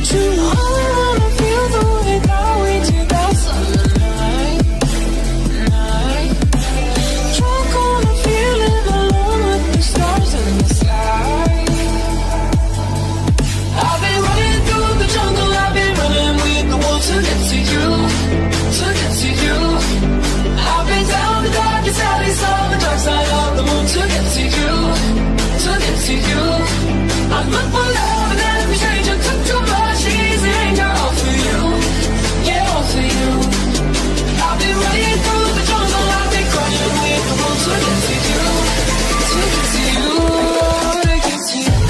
you. I wanna feel the way that we did that summer night. Drunk on a feeling, alone with the stars in the sky. I've been running through the jungle, I've been running with the wolves to get to you, to get to you. I've been down the darkest alleys on the dark side of the moon to get to you, to get to you. I look for love in every stranger, took too much easy anger, all for you, yeah, all for you. I've been running through the jungle, I've been crying with the wolves to get to you, to get to you, to get to you.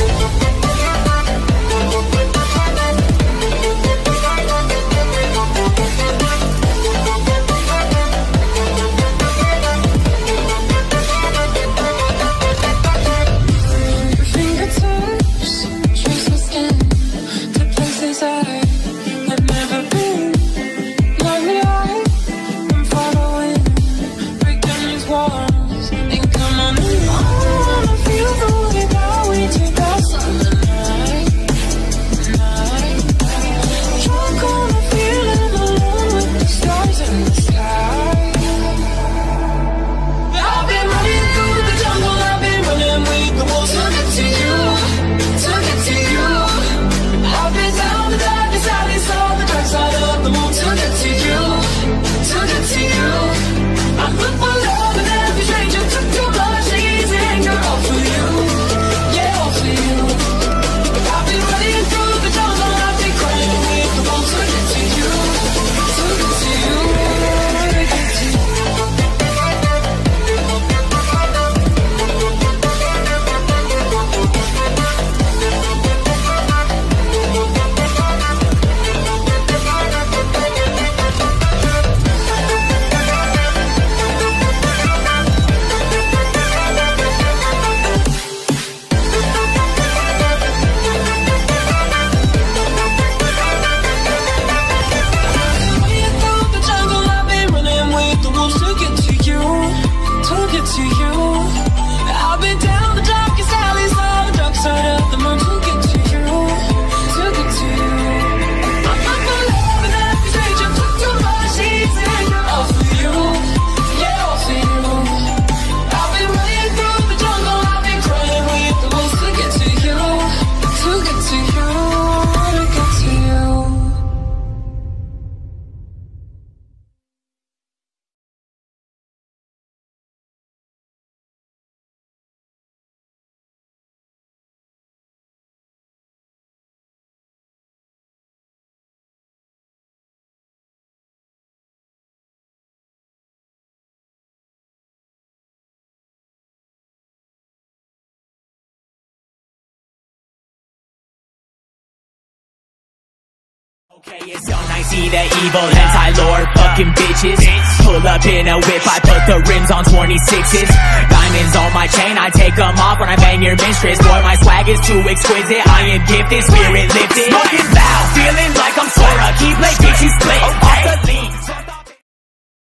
Okay, it's young, I see the evil anti-lord fucking bitches. Pull up in a whip, I put the rims on 26s. Diamonds on my chain, I take them off when I bang your mistress. Boy, my swag is too exquisite, I am gifted, spirit lifted. Smoking loud, feeling like I'm Sora, keep like Dixie split.